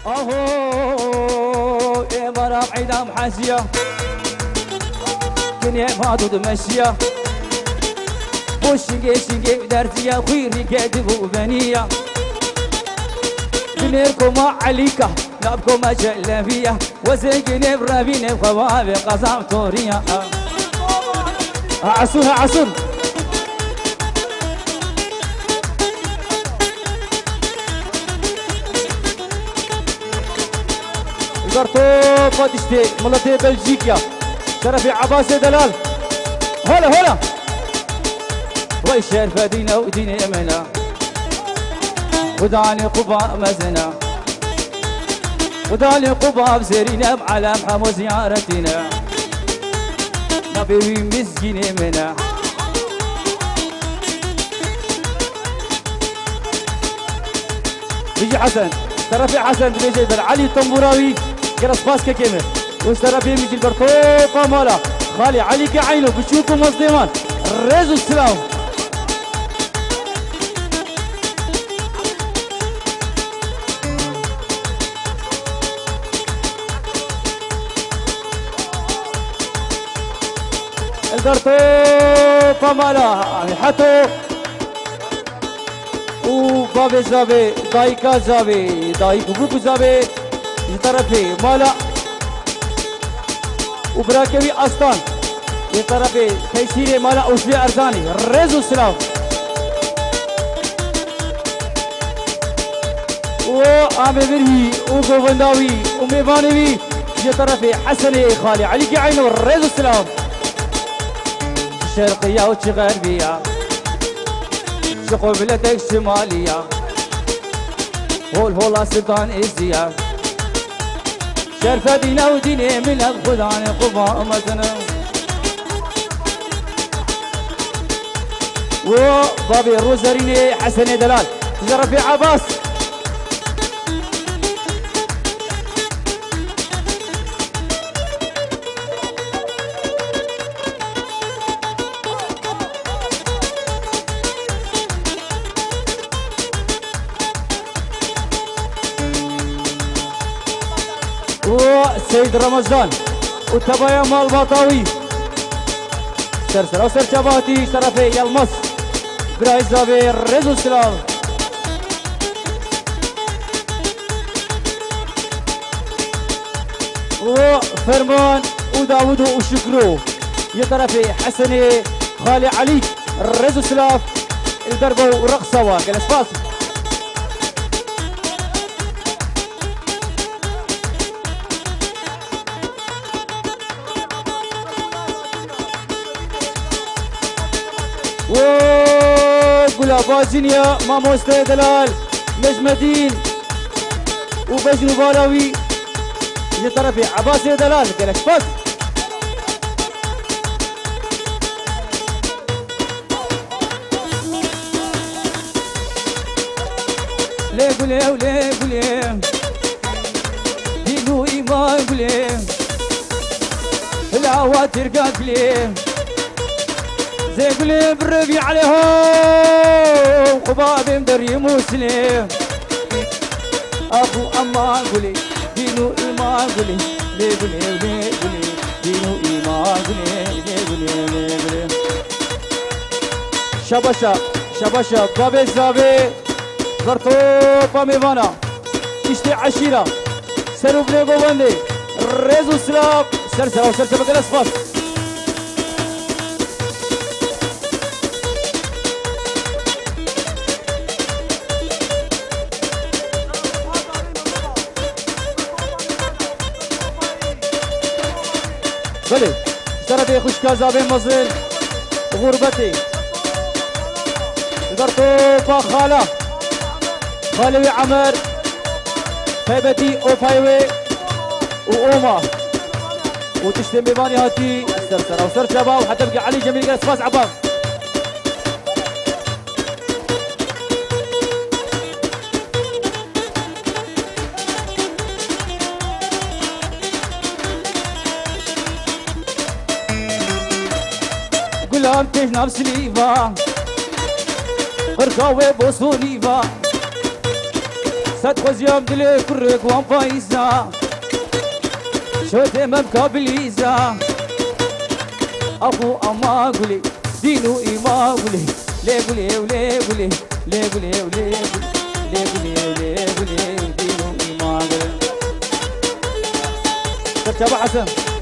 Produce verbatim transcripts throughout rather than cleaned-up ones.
اهو يا مرام عيدا محاسيه كنيا فادو دمشيه بوشنجي شنجي درزيه خيري كاتبو بنيه بنيركم عليكا لابكم جلابيه وزيجني برابيني بخوابي قصام توريه عسون عسون قرطو فادشتي ملتي بلجيكيا شرفي عباس دلال هلا هلا ويشير فدينا وديني امنا وداني قبا مزنا وداني قبا بسيرينا بعلم حمو زيارتنا نبي مسكيني منا بيجي حسن شرفي حسن بيجي علي طنبوراوي جرس باسكا كيمر وشرفي بيجي البرطوفة مالا خالي علي كعينه بشوفكم مصدمان رزو السلام البرطوفة مالا حتى وبابي زابي دايكا زابي دايكو بوكو زابي يطرفي مالا وبراكبي أستان يطرفي تيسيري مالا أوشبي أرزاني رزو السلام وآمي برهي وقوفنداوي وميبانيوي يطرفي حسني خالي عليكي عينو رزو السلام شرقية وغربية قبلتك شمالية هول هولا سلطان إزيا شرفة دينا وديني من الخدان قبا أمتنا وبابي الروزريني حسن دلال شرفي عباس سيد رمضان وتبايا مال باطاوي سرسر او سرچاباتي شرفي يلمس براي زابي رزو السلام وفرمان وداود وشكرو يطرفي حسني خالي علي رزو السلام الدربو ورقصة واقل اسفاس وقولا بازينيا ماموستا دلال نجمدين وبجنو بالاوي يطرفي عباسي دلال قالك فاز ليه قولي وليه قولي دينو إيمان قولي العواتر قولي زي قولي بالربيع عليهم وبابي مدري مسلم أبو أمان قولي دينو إيمان قولي ليه قولي وليه قولي دينو إيمان قولي ليه قولي ليه قولي شباشا شباشا بابي زابي برتو بامي فانا اشتي عشيرة سرو بنيبو بندي ريزو سلاب سرسة وسرسة بقى الأسفاس بلي شربي خوش كازابي مزل غربتي برتو فخالة خالوي عمر هيبتي اوفايوي واوما وتشتم بيباني هاتي سرسرة وسر شباب وحتى بقى علي جميل قال اسفاس عبام قولهم تيش نفس ليفا غرقاوي بوسونيفا صد خوزيام دلي كرك وان فايزا شو تمام كابليزا أخو أما قولي دينو إما قولي ليه قولي وليه قولي ليه قولي وليه ليه قولي وليه قولي دينو إما قولي ترجع حسن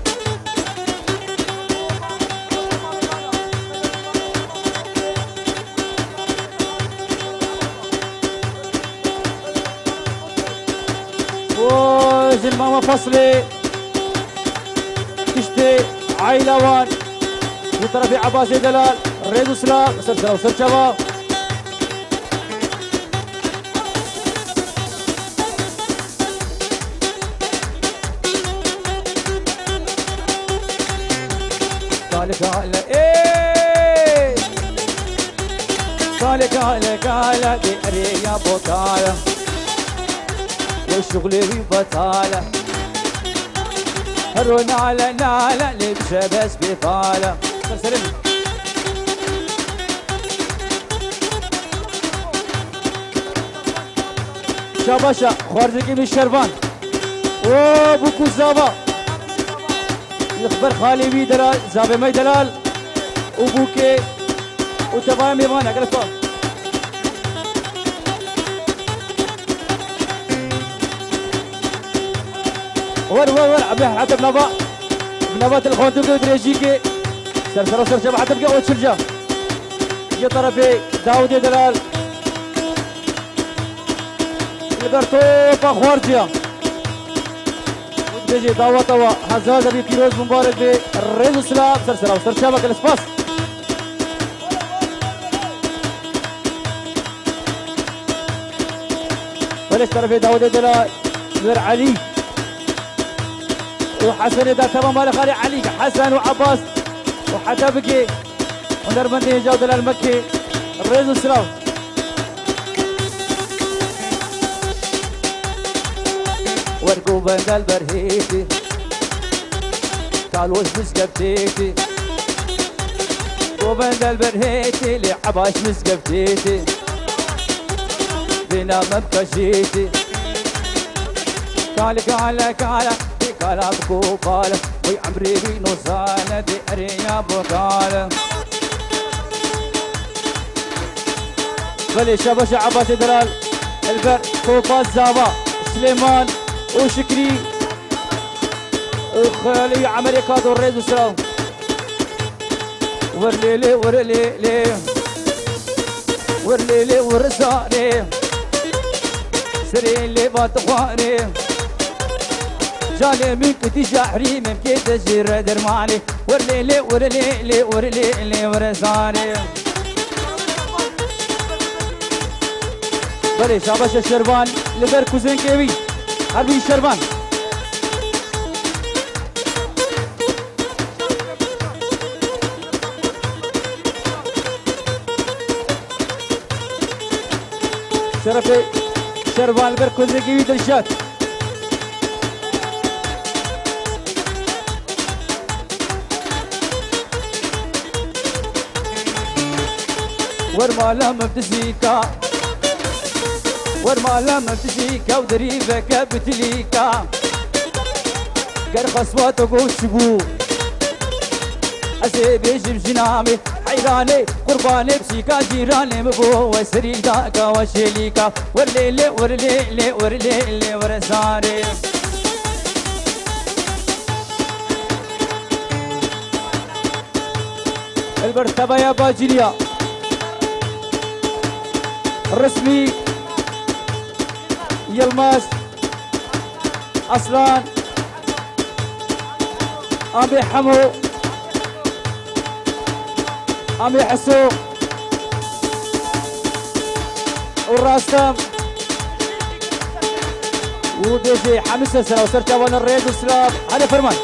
وزن ماما فصلي تشتي عيلوان وطرفي عباسي دلال ريدو سلام سلسلة وسر شباب قالك قال ايه قالك قال قال بقري يا بطالة والشغل بطالة هرون على نالة لبسه بس بطالة سلم شاباشا خوارزقي من الشربان وبوكو زابا يخبر خالي بي دلال زابي مي دلال وبوكي وتبايا ميمانا قلت ور ور ور عم حتى بنبا بنبات الخوندو دريجيكي سر سر سر شباب حتى بقى وتشرجا يا طرفي داود دلال البرتو باخوارجيا ودجي داوا توا حزاز ابي كيروز مبارك بي ريزو سلام سر سر سر شباب الاسباس بلش طرفي داود دلال نور علي وحسن اذا تمام مال خالي علي حسن وعباس وحتى بقي ونربندي جاود المكي الريز والسلام ورقوا بند البرهيتي قال وش مسقبتيتي وبند البرهيتي لعباش مسقبتيتي بنا مبكشيتي قال قال قال قال ابكو قال وي عمري بينو سالة دي اريا بقال بلي شبش عباس دلال البر كوبا زابا سليمان وشكري وخالي عمري كادو الريز وسلام ورليلي ورليلي ورليلي ورزاري سريلي باتخواني جالي من كنت جاحري من كيت جير درماني ورليلي ورليلي ورليلي ورزاني بلي شاباش الشربان لبر كوزين كيوي حربي الشربان شرفي شربان لبر كوزين كيوي دلشات ورما لما بتزيكا ورما لما بتزيكا ودريبك بتليكا قرق اصواتك وشبو اسيب يجب جنامي حيراني قرباني بسيكا جيراني مبو وسريك داكا وشيليكا ورليلي ورليلي ورليلي ورساني البرتبة يا باجريا الرسمي يلماس اصلان ابي حمو ابي حسو والراسم وديجي حمسه سنه وسرجا وانا الريد والسلام هذا فرمان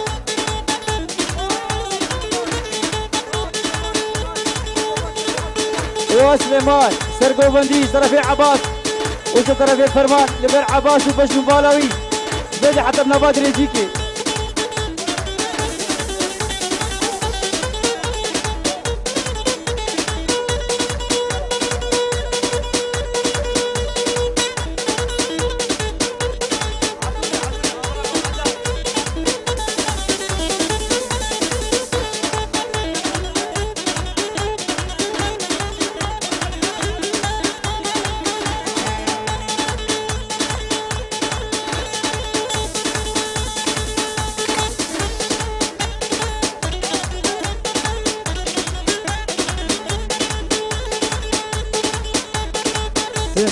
وسليمان سرقو بنديش طرفي عباس وش طرفي فرمان لبر عباس وبش مبالاوي بيجي حتى بنبات ريجيكي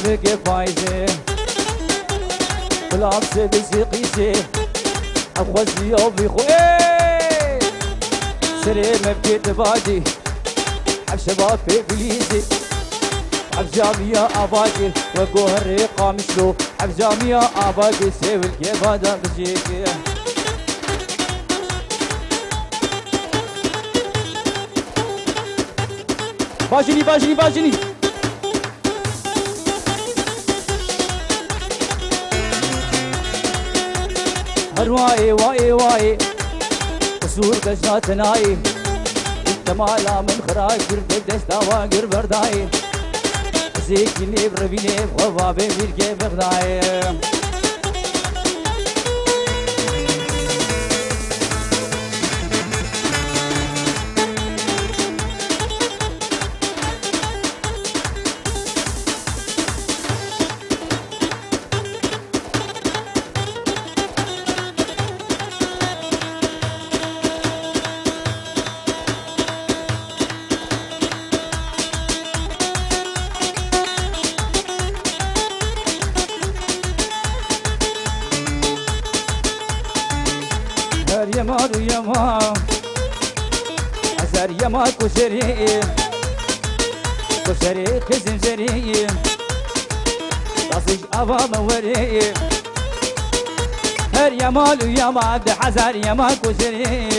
بك فايزة بلابسة بسيقيسة أخوزي أبي خوي سري مبكيت بادي حب شباب في بليزي حب جامية أباكي وقوه الريقة مشلو حب جامية أباكي سيف الكيف هذا بجيكي باجني باجني باجني هرواي واي واي قصور كشات ناي انت مالا من خراي كرد دستا واقر برداي زيكني بربيني بخوابي ميركي بغداي يما يما عزار يما كشري كشري خزن جري راسج أبا موري هر يما يما عبد حزار يما كشري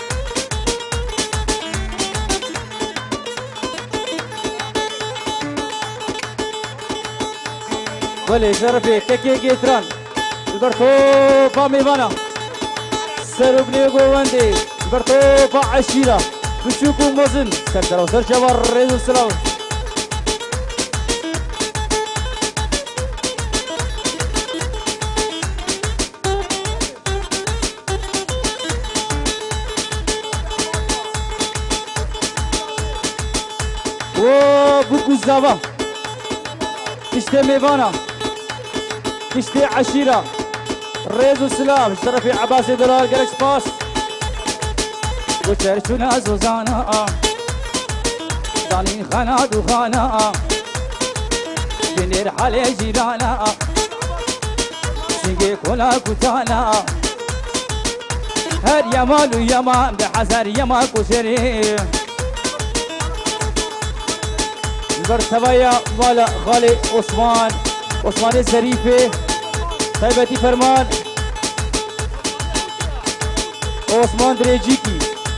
ولي شرفي تكي جيتران البرتو بامي بانا سربني قواندي برتو عشيرة بشوكو مزن سرسرو سرشبر ريزو السلام و بوكو زابا كشتي ميبانا كشتي عشيرة ريزو السلام شرفي عباسي دلال جالكس باس وشرشونا زوزانا داني خانا دوخانا بنير حالي جيرانا سنجي كولا كوتانا هر يمالو يما بحزر يما كوشري البرتبايا مالا خالي عثمان عثمان الزريفي طيبتي فرمان عثمان دريجيكي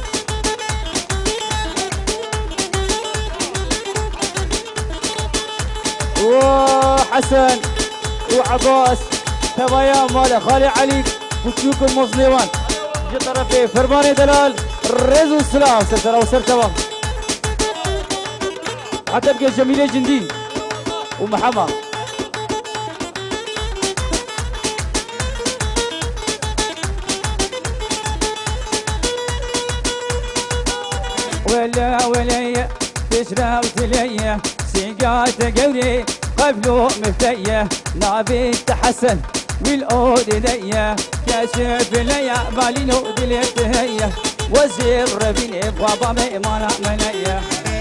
وحسن وعباس تبايا مال خالي علي وتشوك المصليوان جي طرفي فرماني دلال ريزو السلام سلسلة وسرتبا حتى بقى جميلة جندي ومحمد ولا ولا تشربت ليا سيقات قوري قبله مفتية نابي تحسن والعود ليا كاشف ليا بالي نود ليتهيا وزير ربيني بابا ما إيمانا منيا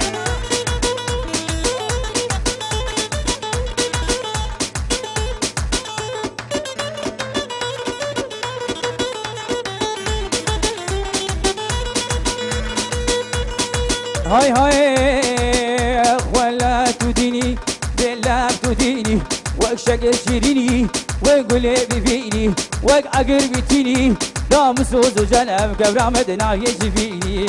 هاي هاي ولا تديني بلا تديني وشق شيريني وقولي بفيني وقعقر بتيني دام سوز وجنب قبل مدنا يجفيني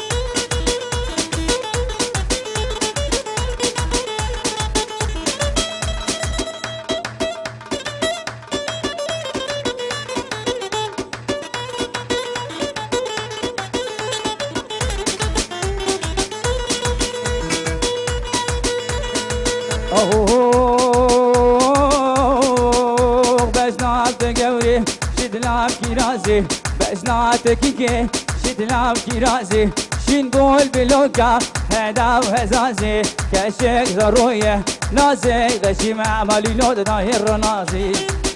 كيرازي بأجناتك شتلعب كيرازي شين قول بلوكا هدا وهزازي كشك ضروية نازي غشي مع مالي لود ظاهر نازي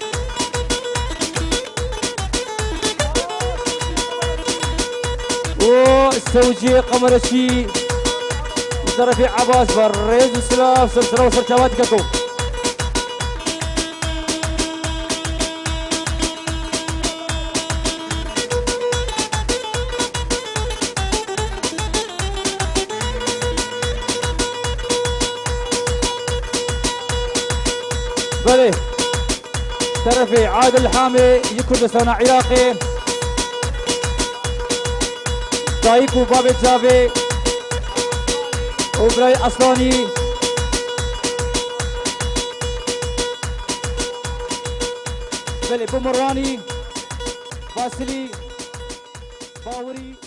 والسوجي قمر الشي طرفي عباس بريز وسلاف سلسلة وسرشوات كاكو طرفي عادل حامي كردستان عراقي تايكو بابي جافي وبراي أصلاني بلي بومراني فاسلي باوري